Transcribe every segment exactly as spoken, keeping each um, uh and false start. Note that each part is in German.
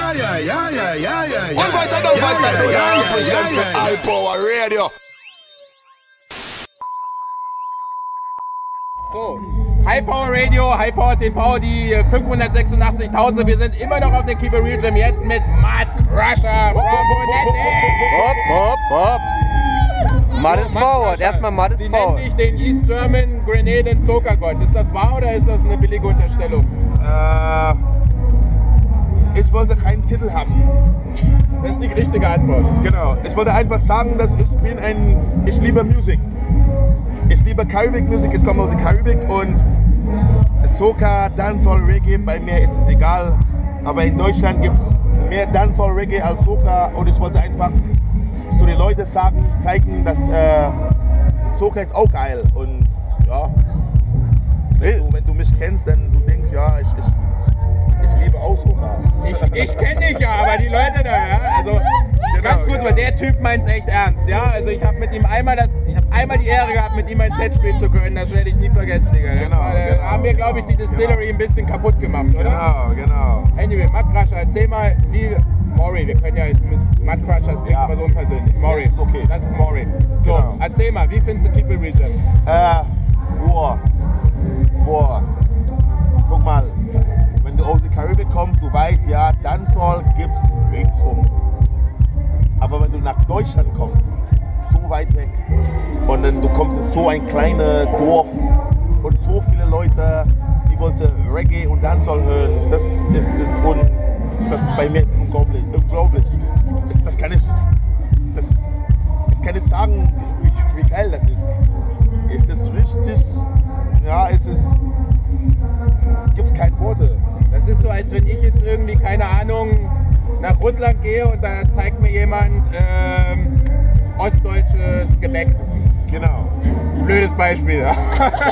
ja, ja, ja, ja, ja, ja. One voice I don't voice I do that represent for High Power Radio. So, High Power Radio, High Power T V, die fünfhundertsechsundachtzigtausend. Wir sind immer noch auf der Keep It Real Jam, jetzt mit Mud Crusher from Hopp, hopp, hopp. Mud is forward, erstmal Mud is Sie forward. nennen dich den East German Grenade and Soca God. Ist das wahr oder ist das eine billige Unterstellung? Äh, ich wollte keinen Titel haben. Das ist die richtige Antwort. Genau. Ich wollte einfach sagen, dass ich bin ein, ich liebe Musik. Ich liebe Caribbean Musik, ich komme aus der Karibik und Soca, Dancehall, Reggae, bei mir ist es egal. Aber in Deutschland gibt es mehr Dancehall, Reggae als Soca und ich wollte einfach zu den Leuten sagen, zeigen, dass äh, Soca ist auch geil. Und ja, wenn du, wenn du mich kennst, dann du denkst, ja, ich, ich, ich liebe auch Soca. Ich, ich kenne dich ja, aber die Leute da, ja, also Genau, ganz kurz, genau. weil der Typ meint's echt ernst, ja, also ich habe mit ihm einmal das, ich habe einmal die Ehre gehabt, mit ihm ein Set spielen zu können, das werde ich nie vergessen, Digga. Das Genau, war, äh, genau, haben wir, glaube ich, die Distillery ein bisschen kaputt gemacht, oder? Genau, genau. Anyway, Mud Crusher, erzähl mal, wie, Maury, wir können ja jetzt, Mud Crusher, das klingt Ja. immer so unpersönlich, Maury, Das ist okay. das ist Maury. So, Genau. erzähl mal, wie findest du Keep It Real Jam? Äh, boah, boah, guck mal, wenn du aus der Karibik kommst, du weißt, ja, Dancehall gibt's ringsum. Aber wenn du nach Deutschland kommst, so weit weg, und dann du kommst in so ein kleines Dorf und so viele Leute, die wollten Reggae und Dancehall hören, das ist, ist un, das bei mir ist unglaublich, unglaublich. Das, das kann ich, das, ich kann nicht sagen, wie, wie geil das ist. Es ist richtig, ja, es ist, gibt's keine Worte. Das ist so, als wenn ich jetzt irgendwie, keine Ahnung, nach Russland gehe und da zeigt mir jemand ähm, ostdeutsches Gebäck. Genau. Blödes Beispiel. Ja.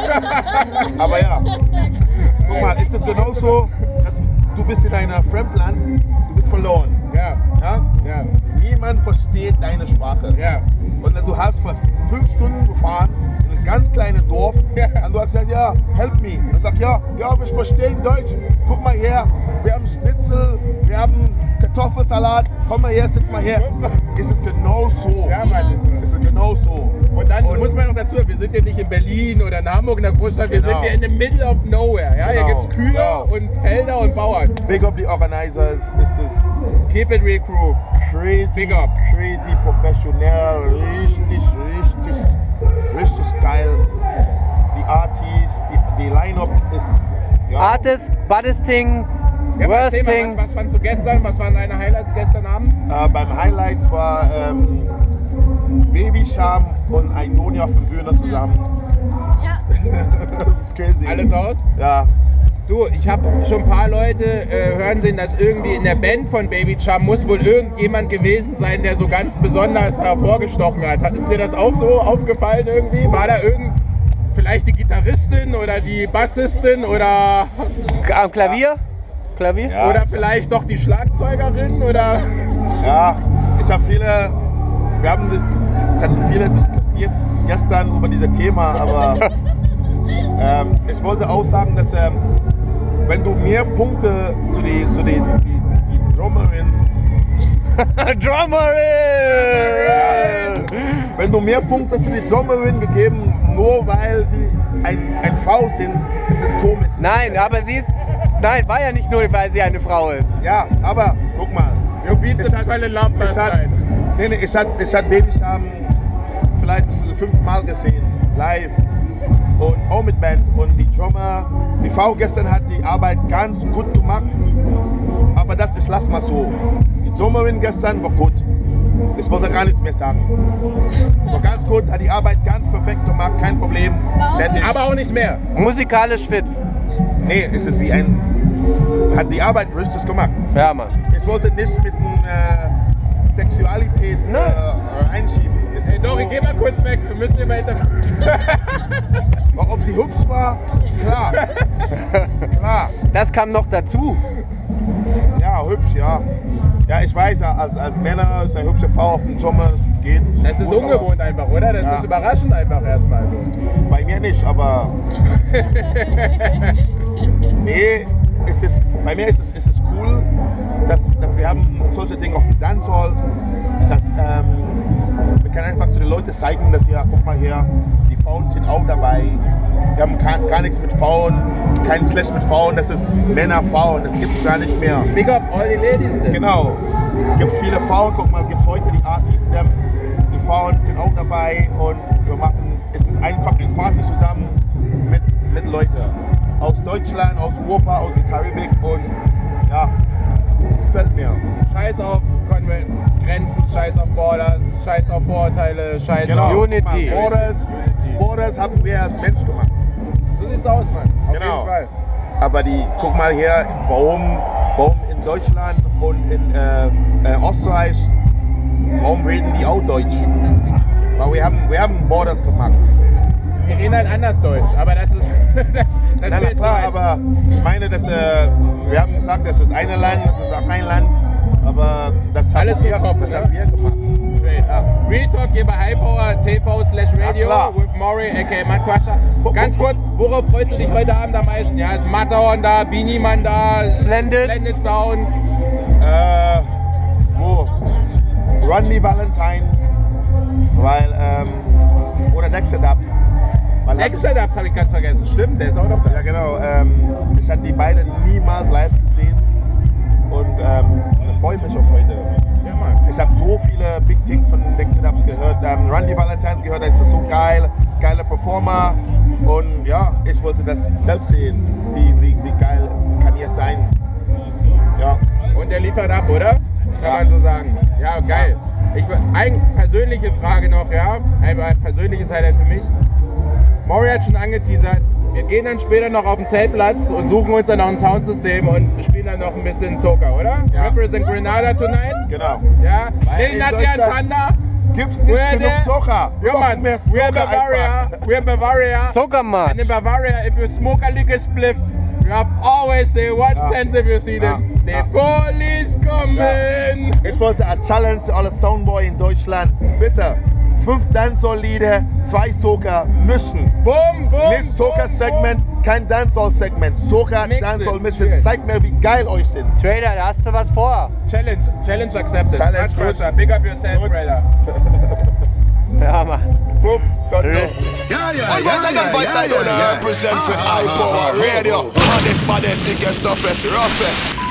Aber ja, guck mal, ist es genauso, dass du bist in einem Fremdland, du bist verloren. Ja, Ja? ja, Niemand versteht deine Sprache. ja. Und dann du hast vor fünf Stunden gefahren in ein ganz kleines Dorf Ja. und du hast gesagt, ja, help me. Und ich sag, ja, ja, wir verstehen Deutsch. Guck mal her, wir haben Schnitzel, wir haben Kartoffelsalat. Komm mal her, sitz mal her. Ist es genau so. Ja, Mann. Ist es genau so. Und dann Und- muss man auch dazu, wir sind ja nicht in Berlin oder in Hamburg in der Großstadt, wir Genau. sind ja in the middle of nowhere. Ja? Hier Genau, gibt es Kühe genau. und Felder und Bauern. Big up the organizers. Es ist Keep It Real Crew. crazy, Big up. crazy professionell, richtig, richtig, richtig geil. Die Artists, die, die Line-Up ist, ja, Artist, Buddisting, Ja, aber erzähl mal, Worsting. was, was fandst du gestern? Was waren deine Highlights gestern Abend? äh, beim Highlights war ähm, Baby Charm und Aidonia von Bühner zusammen. Ja. Das ist crazy. Alles aus? Ja, Du, ich habe schon ein paar Leute äh, hören sehen, dass irgendwie in der Band von Baby Chum muss wohl irgendjemand gewesen sein, der so ganz besonders hervorgestochen hat. Ist dir das auch so aufgefallen irgendwie? War da irgend vielleicht die Gitarristin oder die Bassistin oder, Am Klavier? Klavier? Ja. oder vielleicht doch die Schlagzeugerin oder? ja. Ich habe viele, wir haben, ich habe viele diskutiert gestern über dieses Thema, aber ähm, ich wollte auch sagen, dass ähm, wenn du mehr Punkte zu die, zu die, die, die Drummerin, Drummerin! wenn du mehr Punkte zu die Drummerin gegeben, nur weil sie ein, ein Frau sind, das ist komisch. Nein, aber sie ist. Nein, war ja nicht nur, weil sie eine Frau ist. Ja, aber guck mal. You beat Ich the hat- fell in love Ich last hatte night. nee, nee, ich hat, ich hat Baby Charm vielleicht ist es fünfmal gesehen, live und auch mit Band. Und die Drummer, die Frau gestern hat die Arbeit ganz gut gemacht, aber das ist, lass mal so. Die Drummerin gestern war gut. Ich wollte gar nichts mehr sagen. War ganz gut, hat die Arbeit ganz perfekt gemacht, kein Problem. Fertig. Aber auch nicht mehr. Musikalisch fit. Nee, es ist wie ein, hat die Arbeit richtig gemacht. Ja, Mann. Ich wollte nicht mit äh, Sexualität Ne. äh, einschieben. Es ist Hey Dori, nur- geh mal kurz weg, wir müssen immer hinter... Ob sie hübsch war? Klar. Klar. Das kam noch dazu. Ja, hübsch, ja. Ja, ich weiß, als, als Männer ist eine hübsche Frau auf dem Jommer geht. Das ist gut, ungewohnt einfach, oder? Das Ja. ist überraschend einfach erstmal. aber Bei mir nicht, aber. Nee, es ist, bei mir ist es, ist es cool, dass, dass wir haben zeigen das hier, guck mal hier, die Frauen sind auch dabei. Wir haben gar, gar nichts mit Frauen, kein Slash mit Frauen, das ist Männer, Frauen, das gibt es gar nicht mehr. Big up all the ladies denn. Genau, gibt es viele Frauen, guck mal, gibt es heute die Artisten, die Frauen sind auch dabei und wir machen, es ist einfach eine Party zusammen mit, mit Leuten aus Deutschland, aus Europa, aus der Karibik und ja, das gefällt mir. Scheiß auf Konven Grenzen, scheiß auf Borders, scheiß auf Vorurteile, scheiß Genau. auf Unity. Borders, Borders haben wir als Mensch gemacht. So sieht's aus, Mann. Auf Genau. jeden Fall. Aber die, guck mal hier, warum, warum in Deutschland und in äh, äh, Österreich, warum reden die auch Deutsch? Weil wir haben, wir haben Borders gemacht. Die reden halt anders Deutsch, aber das ist. das, das Na, na wird klar, so weit. aber ich meine, dass, äh, wir haben gesagt, das ist ein Land, das ist auch kein Land, aber das haben, Alles wir, im Kopf, das ne? haben wir gemacht. Straight. Ja. Real Talk hier bei Highpower T V slash Radio klar. with Maury aka Matt Crusher. Ganz kurz, worauf freust du dich heute Abend am meisten? Ja, ist Matterhorn da, Beanie Man da, Splendid. Splendid Sound. Äh, wo? Rundy Valentine, weil, ähm, oder Dexter Dubs. Weil Dexter Dubs habe ich ganz vergessen. Stimmt, der ist auch noch da. Ja genau, ähm, ich hatte die beiden niemals live gesehen und ähm, ich freue mich auf heute. Ja, Mann. Ich habe so viele Big Things von Dexter Dubs gehört, ähm, Rundy Valentines gehört, das ist so geil, geiler Performer und ja, ich wollte das selbst sehen, wie, wie, wie geil kann er sein. Ja. Und der liefert ab, oder? Kann Ja. man so sagen. Ja, geil. Ich, eine persönliche Frage noch, ja. Ein, ein persönliches Highlight für mich. Maury hat schon angeteasert. Wir gehen dann später noch auf den Zeltplatz und suchen uns dann noch ein Soundsystem und spielen dann noch ein bisschen Soca, oder? Ja. Represent Grenada tonight. Genau. Ja. Weil Lil in Nati and Deutschland Thunder. Gibt's nicht We're genug there. Soca. Ja, Noch man. mehr We're Soca Bavaria. einfach. We're Bavaria. Soca March. And in Bavaria, if you smoke a liquor spliff, you have always say one Ja. cent if you see them. Ja. The Ja. police coming. Ich wollte eine Challenge zu alle Soundboy in Deutschland. Bitte, fünf Dancehall-Lieder, zwei Soca mischen. Boom, boom. Nicht Soca-Segment, kein Dancehall-Segment. Soca, Mix it. Dancehall mischen. Shit. Zeig mir, wie geil euch sind. Trader, da hast du was vor. Challenge, challenge accepted. Challenge, Much good. pressure. Big up yourself, Good. brother. Ja, Mann. Boom, dot com. Let's Yeah, yeah, And voice yeah, again, yeah, voice yeah, I don't yeah, yeah. represent for Ah, High ah, Power ah, ah, Radio. ah, ah. Hardest, baddest, sickest, toughest, roughest.